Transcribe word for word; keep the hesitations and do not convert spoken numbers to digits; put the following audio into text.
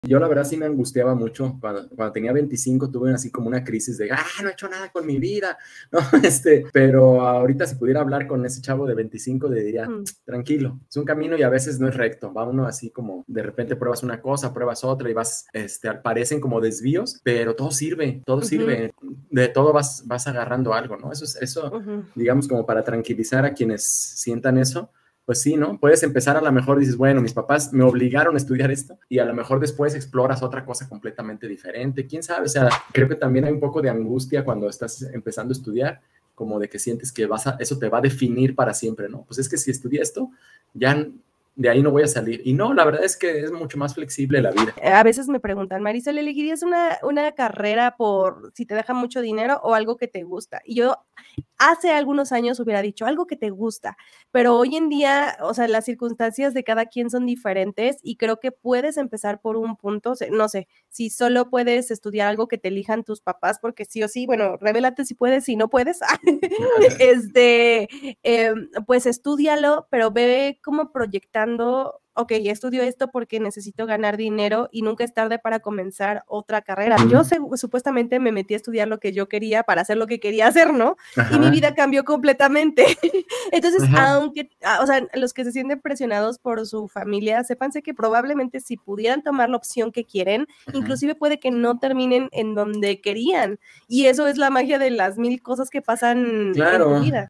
Yo la verdad sí me angustiaba mucho. Cuando, cuando tenía veinticinco tuve así como una crisis de, ah, no he hecho nada con mi vida, ¿no? Este, pero ahorita si pudiera hablar con ese chavo de veinticinco le diría, Mm. tranquilo, es un camino y a veces no es recto, va uno así como de repente pruebas una cosa, pruebas otra y vas, este, parecen como desvíos, pero todo sirve, todo Ujú, sirve, de todo vas, vas agarrando algo, ¿no? Eso es, eso, ujú. digamos, como para tranquilizar a quienes sientan eso. Pues sí, ¿no? Puedes empezar a lo mejor dices, bueno, mis papás me obligaron a estudiar esto y a lo mejor después exploras otra cosa completamente diferente. ¿Quién sabe? O sea, creo que también hay un poco de angustia cuando estás empezando a estudiar, como de que sientes que vas a, eso te va a definir para siempre, ¿no? Pues es que si estudié esto, ya de ahí no voy a salir. Y no, la verdad es que es mucho más flexible la vida. A veces me preguntan, Marisol, ¿elegirías una, una carrera por si te deja mucho dinero o algo que te gusta? Y yo hace algunos años hubiera dicho algo que te gusta, pero hoy en día, o sea, las circunstancias de cada quien son diferentes y creo que puedes empezar por un punto, no sé, si solo puedes estudiar algo que te elijan tus papás, porque sí o sí, bueno, revélate si puedes, si no puedes, este, eh, pues estúdialo, pero ve como proyectando, ok, estudio esto porque necesito ganar dinero y nunca es tarde para comenzar otra carrera. Mm. Yo sé, supuestamente me metí a estudiar lo que yo quería para hacer lo que quería hacer, ¿no? Y mi Ajá. vida cambió completamente. Entonces, Ajá. aunque, o sea, los que se sienten presionados por su familia, sépanse que probablemente si pudieran tomar la opción que quieren, Ajá. inclusive puede que no terminen en donde querían. Y eso es la magia de las mil cosas que pasan en tu Claro. vida.